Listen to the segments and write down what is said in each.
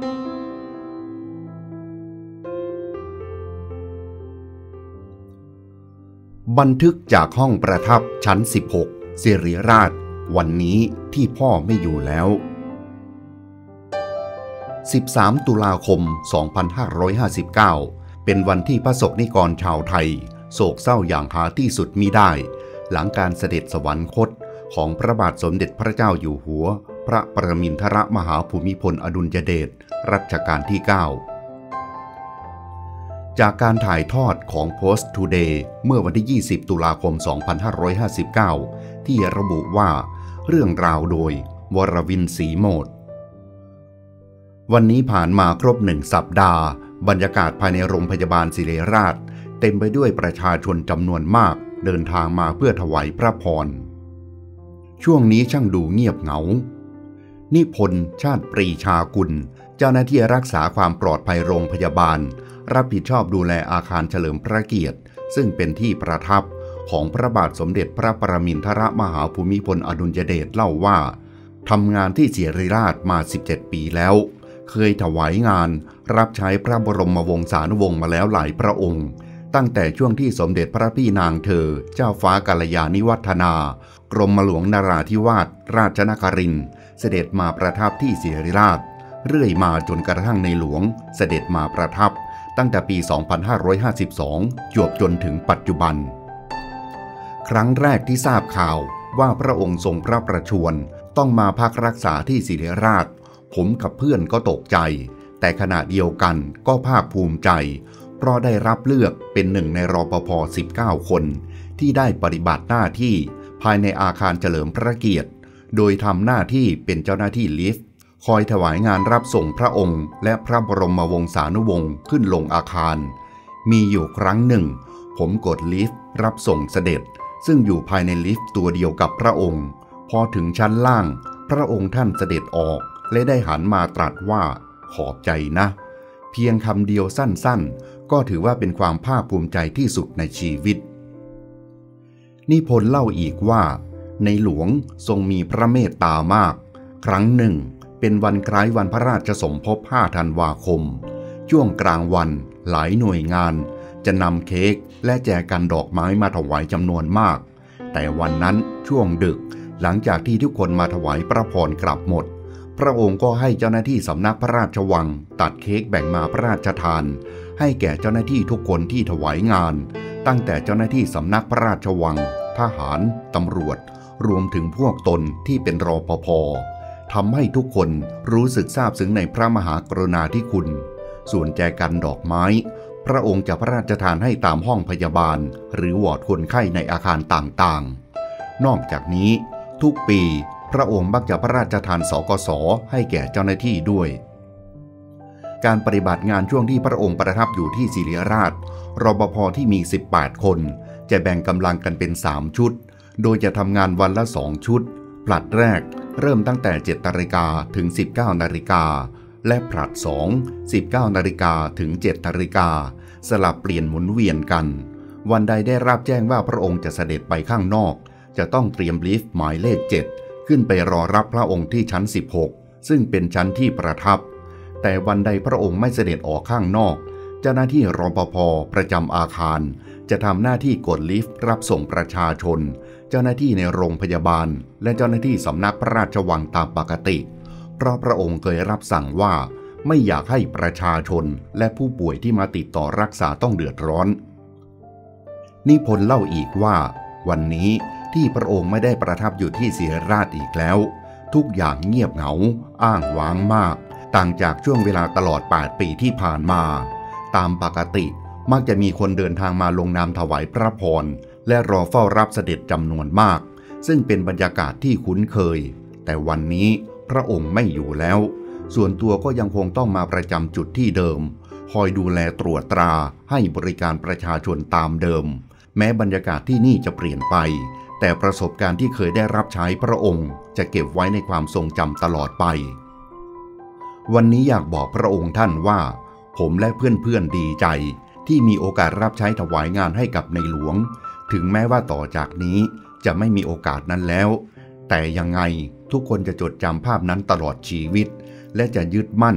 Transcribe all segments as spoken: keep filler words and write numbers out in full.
บันทึกจากห้องประทับชั้นสิบหกสิริราชวันนี้ที่พ่อไม่อยู่แล้วสิบสามตุลาคมสองพันห้าร้อยห้าสิบเก้าเป็นวันที่พระสงฆ์นิกรชาวไทยโศกเศร้าอย่างหาที่สุดมิได้หลังการเสด็จสวรรคตของพระบาทสมเด็จพระเจ้าอยู่หัวพระปรมินทรมหาภูมิพลอดุลยเดชรัชกาลที่เก้าจากการถ่ายทอดของ Post Today เมื่อวันที่ยี่สิบตุลาคมสองพันห้าร้อยห้าสิบเก้าที่ระบุว่าเรื่องราวโดยวรวิน ศรีโมดวันนี้ผ่านมาครบหนึ่งสัปดาห์บรรยากาศภายในโรงพยาบาลศิริราชเต็มไปด้วยประชาชนจำนวนมากเดินทางมาเพื่อถวายพระพรช่วงนี้ช่างดูเงียบเหงานิพนธ์ ชาติปรีชากุลเจ้าหน้าที่รักษาความปลอดภัยโรงพยาบาลรับผิดชอบดูแลอาคารเฉลิมพระเกียรติซึ่งเป็นที่ประทับของพระบาทสมเด็จพระปรมินทรมหาภูมิพลอดุลยเดชเล่าว่าทำงานที่ศิริราชมาสิบเจ็ดปีแล้วเคยถวายงานรับใช้พระบรมวงศานุวงศ์มาแล้วหลายพระองค์ตั้งแต่ช่วงที่สมเด็จพระพี่นางเธอเจ้าฟ้ากัลยาณิวัฒนากรมหลวงนราธิวาสราชนครินทร์เสด็จมาประทับที่ศิริราชเรื่อยมาจนกระทั่งในหลวงเสด็จมาประทับตั้งแต่ปี สองพันห้าร้อยห้าสิบสอง จวบจนถึงปัจจุบันครั้งแรกที่ทราบข่าวว่าพระองค์ทรงพระประชวรต้องมาพักรักษาที่ศิริราชผมกับเพื่อนก็ตกใจแต่ขณะเดียวกันก็ภาคภูมิใจเพราะได้รับเลือกเป็นหนึ่งในรปภสิบเก้าคนที่ได้ปฏิบัติหน้าที่ภายในอาคารเฉลิมพระเกียรติโดยทำหน้าที่เป็นเจ้าหน้าที่ลิฟต์คอยถวายงานรับส่งพระองค์และพระบรมวงศานุวงศ์ขึ้นลงอาคารมีอยู่ครั้งหนึ่งผมกดลิฟต์รับส่งเสด็จซึ่งอยู่ภายในลิฟต์ตัวเดียวกับพระองค์พอถึงชั้นล่างพระองค์ท่านเสด็จออกและได้หันมาตรัสว่าขอบใจนะเพียงคำเดียวสั้นๆก็ถือว่าเป็นความภาคภูมิใจที่สุดในชีวิตนิพนธ์เล่าอีกว่าในหลวงทรงมีพระเมตตามากครั้งหนึ่งเป็นวันคล้ายวันพระราชสมภพห้าธันวาคมช่วงกลางวันหลายหน่วยงานจะนำเค้กและแจกันดอกไม้มาถวายจำนวนมากแต่วันนั้นช่วงดึกหลังจากที่ทุกคนมาถวายพระพรกลับหมดพระองค์ก็ให้เจ้าหน้าที่สำนักพระราชวังตัดเค้กแบ่งมาพระราชทานให้แก่เจ้าหน้าที่ทุกคนที่ถวายงานตั้งแต่เจ้าหน้าที่สำนักพระราชวังทหารตำรวจรวมถึงพวกตนที่เป็นรปภทำให้ทุกคนรู้สึกซาบซึ้งในพระมหากรุณาธิคุณส่วนแจกันดอกไม้พระองค์จะพระราชทานให้ตามห้องพยาบาลหรือวอร์ดคนไข้ในอาคารต่างๆนอกจากนี้ทุกปีพระองค์มักจะพระราชทานสกสให้แก่เจ้าหน้าที่ด้วยการปฏิบัติงานช่วงที่พระองค์ประทับอยู่ที่ศิริราชรปภที่มีสิบแปดคนจะแบ่งกำลังกันเป็นสามชุดโดยจะทำงานวันละสองชุดผลัดแรกเริ่มตั้งแต่เจ็ดนาฬิกาถึงสิบเก้านาฬิกาและผลัดสอง สิบเก้านาฬิกาถึงเจ็ดนาฬิกาสลับเปลี่ยนหมุนเวียนกันวันใดได้รับแจ้งว่าพระองค์จะเสด็จไปข้างนอกจะต้องเตรียมลิฟต์หมายเลขเจ็ดขึ้นไปรอรับพระองค์ที่ชั้นสิบหกซึ่งเป็นชั้นที่ประทับแต่วันใดพระองค์ไม่เสด็จออกข้างนอกเจ้าหน้าที่รปภประจำอาคารจะทำหน้าที่กดลิฟต์รับส่งประชาชนเจ้าหน้าที่ในโรงพยาบาลและเจ้าหน้าที่สำนักพระราชวังตามปกติเพราะพระองค์เคยรับสั่งว่าไม่อยากให้ประชาชนและผู้ป่วยที่มาติดต่อรักษาต้องเดือดร้อนนิพนธ์เล่าอีกว่าวันนี้ที่พระองค์ไม่ได้ประทับอยู่ที่ศิริราชอีกแล้วทุกอย่างเงียบเหงาอ้างว้างมากต่างจากช่วงเวลาตลอดแปดปีที่ผ่านมาตามปกติมักจะมีคนเดินทางมาลงนามถวายพระพรและรอเฝ้ารับเสด็จจำนวนมากซึ่งเป็นบรรยากาศที่คุ้นเคยแต่วันนี้พระองค์ไม่อยู่แล้วส่วนตัวก็ยังคงต้องมาประจำจุดที่เดิมคอยดูแลตรวจตราให้บริการประชาชนตามเดิมแม้บรรยากาศที่นี่จะเปลี่ยนไปแต่ประสบการณ์ที่เคยได้รับใช้พระองค์จะเก็บไว้ในความทรงจำตลอดไปวันนี้อยากบอกพระองค์ท่านว่าผมและเพื่อนๆดีใจที่มีโอกาสรับใช้ถวายงานให้กับในหลวงถึงแม้ว่าต่อจากนี้จะไม่มีโอกาสนั้นแล้วแต่ยังไงทุกคนจะจดจำภาพนั้นตลอดชีวิตและจะยึดมั่น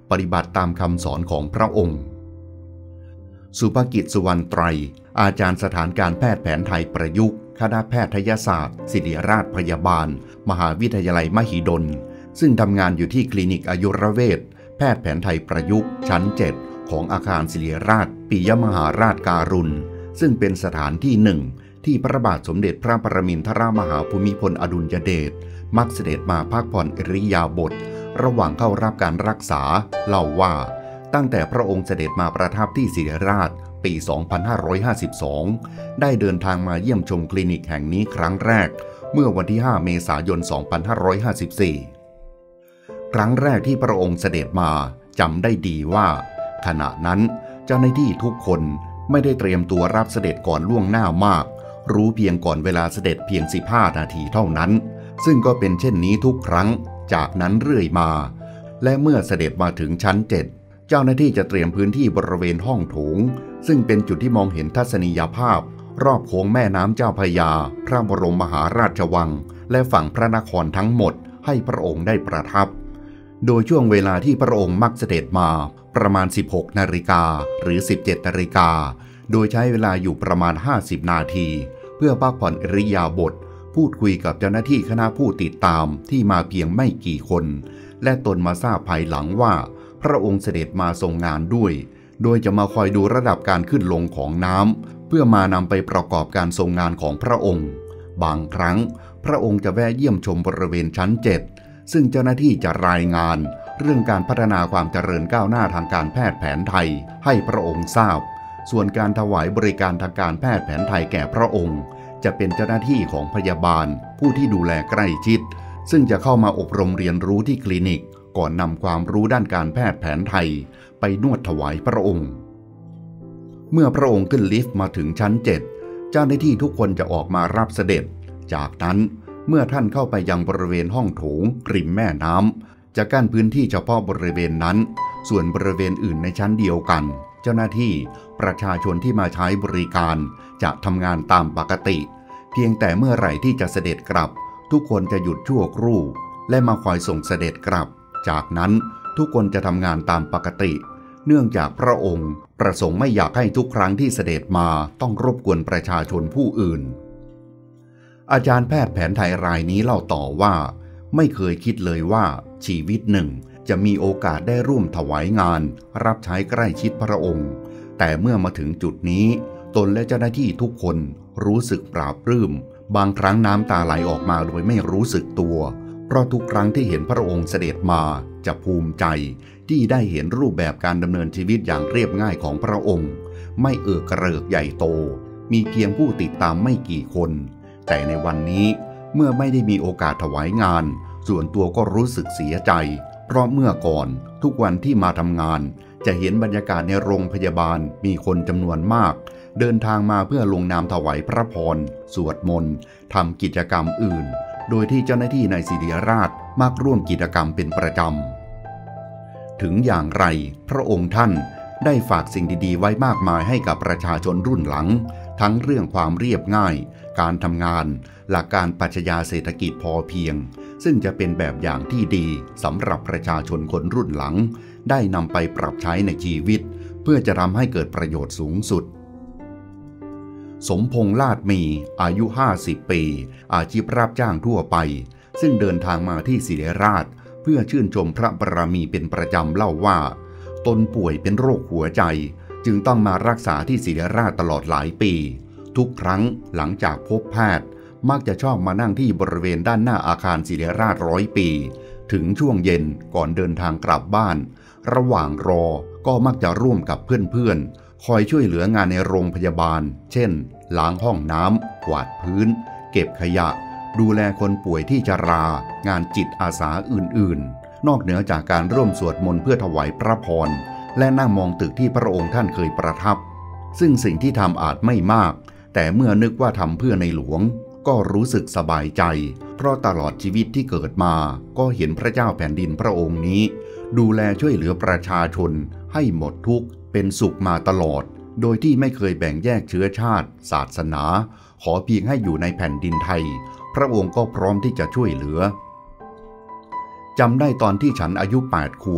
ปฏิบัติตามคำสอนของพระองค์สุภกิจสุวรรณไตรอาจารย์สถานการแพทย์แผนไทยประยุกต์คณะแพทยศาสตร์ศิริราชพยาบาลมหาวิทยาลัยมหิดลซึ่งทำงานอยู่ที่คลินิกอายุรเวชแพทย์แผนไทยประยุกต์ชั้นเจ็ดของอาคารศิริราชปิยมหาราชการุณซึ่งเป็นสถานที่หนึ่งที่พระบาทสมเด็จพระปรมินทรมหาภูมิพลอดุลยเดชมักเสด็จมาพักผ่อนอิริยาบถระหว่างเข้ารับการรักษาเล่าว่าตั้งแต่พระองค์เสด็จมาประทับที่ศิริราชปี สองพันห้าร้อยห้าสิบสอง ได้เดินทางมาเยี่ยมชมคลินิกแห่งนี้ครั้งแรกเมื่อวันที่ ห้า เมษายน สองพันห้าร้อยห้าสิบสี่ ครั้งแรกที่พระองค์เสด็จมาจำได้ดีว่าขณะนั้นเจ้าหน้าที่ทุกคนไม่ได้เตรียมตัวรับเสด็จก่อนล่วงหน้ามากรู้เพียงก่อนเวลาเสด็จเพียงสิบห้านาทีเท่านั้นซึ่งก็เป็นเช่นนี้ทุกครั้งจากนั้นเรื่อยมาและเมื่อเสด็จมาถึงชั้นเจ็ดเจ้าหน้าที่จะเตรียมพื้นที่บริเวณห้องโถงซึ่งเป็นจุดที่มองเห็นทัศนียภาพรอบโค้งแม่น้ำเจ้าพระยาพระบรมมหาราชวังและฝั่งพระนครทั้งหมดให้พระองค์ได้ประทับโดยช่วงเวลาที่พระองค์มักเสด็จมาประมาณสิบหกนาฬิกาหรือสิบเจ็ดนาฬิกาโดยใช้เวลาอยู่ประมาณห้าสิบนาทีเพื่อพักผ่อนอิริยาบถพูดคุยกับเจ้าหน้าที่คณะผู้ติดตามที่มาเพียงไม่กี่คนและตนมาทราบภายหลังว่าพระองค์เสด็จมาทรงงานด้วยโดยจะมาคอยดูระดับการขึ้นลงของน้ำเพื่อมานำไปประกอบการทรงงานของพระองค์บางครั้งพระองค์จะแวะเยี่ยมชมบริเวณชั้นเจ็ดซึ่งเจ้าหน้าที่จะรายงานเรื่องการพัฒนาความเจริญก้าวหน้าทางการแพทย์แผนไทยให้พระองค์ทราบส่วนการถวายบริการทางการแพทย์แผนไทยแก่พระองค์จะเป็นเจ้าหน้าที่ของพยาบาลผู้ที่ดูแลใกล้ชิดซึ่งจะเข้ามาอบรมเรียนรู้ที่คลินิกก่อนนำความรู้ด้านการแพทย์แผนไทยไปนวดถวายพระองค์เมื่อพระองค์ขึ้นลิฟต์มาถึงชั้นเจ็ดเจ้าหน้าที่ทุกคนจะออกมารับเสด็จจากนั้นเมื่อท่านเข้าไปยังบริเวณห้องโถงริมแม่น้ำจะกั้นพื้นที่เฉพาะบริเวณนั้นส่วนบริเวณอื่นในชั้นเดียวกันเจ้าหน้าที่ประชาชนที่มาใช้บริการจะทำงานตามปกติเพียงแต่เมื่อไหร่ที่จะเสด็จกลับทุกคนจะหยุดชั่วครู่และมาคอยส่งเสด็จกลับจากนั้นทุกคนจะทำงานตามปกติเนื่องจากพระองค์ประสงค์ไม่อยากให้ทุกครั้งที่เสด็จมาต้องรบกวนประชาชนผู้อื่นอาจารย์แพทย์แผนไทยรายนี้เล่าต่อว่าไม่เคยคิดเลยว่าชีวิตหนึ่งจะมีโอกาสได้ร่วมถวายงานรับใช้ใกล้ชิดพระองค์แต่เมื่อมาถึงจุดนี้ตนและเจ้าหน้าที่ทุกคนรู้สึกปราบปลื้มบางครั้งน้ำตาไหลออกมาโดยไม่รู้สึกตัวเพราะทุกครั้งที่เห็นพระองค์เสด็จมาจะภูมิใจที่ได้เห็นรูปแบบการดำเนินชีวิตอย่างเรียบง่ายของพระองค์ไม่เอิกกระเริกใหญ่โตมีเพียงผู้ติดตามไม่กี่คนแต่ในวันนี้เมื่อไม่ได้มีโอกาสถวายงานส่วนตัวก็รู้สึกเสียใจเพราะเมื่อก่อนทุกวันที่มาทำงานจะเห็นบรรยากาศในโรงพยาบาลมีคนจำนวนมากเดินทางมาเพื่อลงนามถวายพระพรสวดมนต์ทำกิจกรรมอื่นโดยที่เจ้าหน้าที่ในศิริราชมักร่วมกิจกรรมเป็นประจำถึงอย่างไรพระองค์ท่านได้ฝากสิ่งดีๆไว้มากมายให้กับประชาชนรุ่นหลังทั้งเรื่องความเรียบง่ายการทำงานหลักการปรัชญาเศรษฐกิจพอเพียงซึ่งจะเป็นแบบอย่างที่ดีสำหรับประชาชนคนรุ่นหลังได้นำไปปรับใช้ในชีวิตเพื่อจะทำให้เกิดประโยชน์สูงสุดสมพงษ์ลาดมีอายุห้าสิบปีอาชีพรับจ้างทั่วไปซึ่งเดินทางมาที่ศิริราชเพื่อชื่นชมพระบารมีเป็นประจำเล่าว่าตนป่วยเป็นโรคหัวใจจึงต้องมารักษาที่ศิริราชตลอดหลายปีทุกครั้งหลังจากพบแพทย์มักจะชอบมานั่งที่บริเวณด้านหน้าอาคารศิริราชร้อยปีถึงช่วงเย็นก่อนเดินทางกลับบ้านระหว่างรอก็มักจะร่วมกับเพื่อนๆคอยช่วยเหลืองานในโรงพยาบาลเช่นล้างห้องน้ำกวาดพื้นเก็บขยะดูแลคนป่วยที่ชรางานจิตอาสาอื่นๆนอกเหนือจากการร่วมสวดมนต์เพื่อถวายพระพรและนั่งมองตึกที่พระองค์ท่านเคยประทับซึ่งสิ่งที่ทำอาจไม่มากแต่เมื่อนึกว่าทำเพื่อในหลวงก็รู้สึกสบายใจเพราะตลอดชีวิตที่เกิดมาก็เห็นพระเจ้าแผ่นดินพระองค์นี้ดูแลช่วยเหลือประชาชนให้หมดทุกข์เป็นสุขมาตลอดโดยที่ไม่เคยแบ่งแยกเชื้อชาติศาสนาขอเพียงให้อยู่ในแผ่นดินไทยพระองค์ก็พร้อมที่จะช่วยเหลือจำได้ตอนที่ฉันอายุแปดขวบ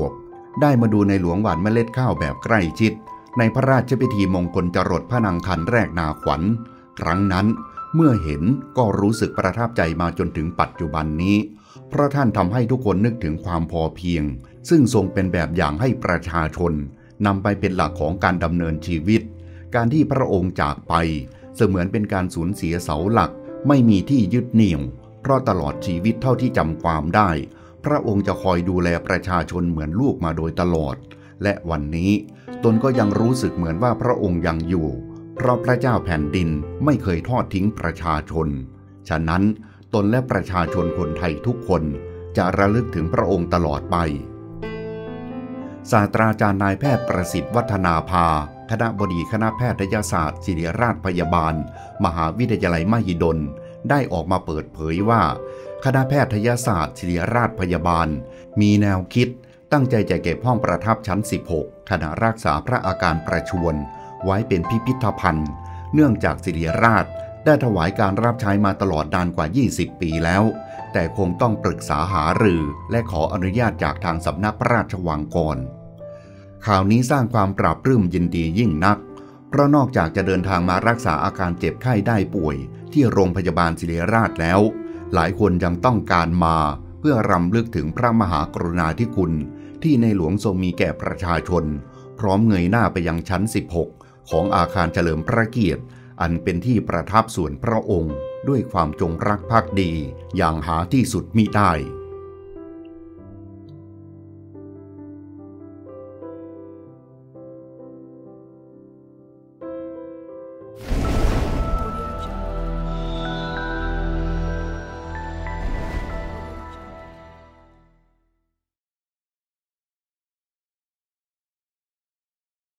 ได้มาดูในหลวงหว่านเมล็ดข้าวแบบใกล้ชิดในพระราชพิธีมงคลจรดพระนางคันแรกนาขวัญครั้งนั้นเมื่อเห็นก็รู้สึกประทับใจมาจนถึงปัจจุบันนี้เพราะท่านทำให้ทุกคนนึกถึงความพอเพียงซึ่งทรงเป็นแบบอย่างให้ประชาชนนำไปเป็นหลักของการดำเนินชีวิตการที่พระองค์จากไปเสมือนเป็นการสูญเสียเสาหลักไม่มีที่ยึดเหนี่ยวเพราะตลอดชีวิตเท่าที่จำความได้พระองค์จะคอยดูแลประชาชนเหมือนลูกมาโดยตลอดและวันนี้ตนก็ยังรู้สึกเหมือนว่าพระองค์ยังอยู่เพราะพระเจ้าแผ่นดินไม่เคยทอดทิ้งประชาชนฉะนั้นตนและประชาชนคนไทยทุกคนจะระลึกถึงพระองค์ตลอดไปศาสตราจารย์นายแพทย์ประสิทธิ์วัฒนาภาคณบดีคณะแพทยศาสตร์ศิริราชพยาบาลมหาวิทยาลัยมหิดลได้ออกมาเปิดเผยว่าคณะแพทยศาสตร์ศิริราชพยาบาลมีแนวคิดตั้งใจจะเก็บห้องประทับชั้นสิบหกขณะรักษาพระอาการประชวรไว้เป็นพิพิธภัณฑ์เนื่องจากศิริราชได้ถวายการรับใช้มาตลอดนานกว่ายี่สิบปีแล้วแต่คงต้องปรึกษาหารือและขออนุญาตจากทางสำนักพระราชวังก่อนข่าวนี้สร้างความปราบปลื้มยินดียิ่งนักเพราะนอกจากจะเดินทางมารักษาอาการเจ็บไข้ได้ป่วยที่โรงพยาบาลศิริราชแล้วหลายคนยังต้องการมาเพื่อรำลึกถึงพระมหากรุณาธิคุณที่ในหลวงทรงมีแก่ประชาชนพร้อมเงยหน้าไปยังชั้นสิบหกของอาคารเฉลิมพระเกียรติอันเป็นที่ประทับส่วนพระองค์ด้วยความจงรักภักดีอย่างหาที่สุดมิได้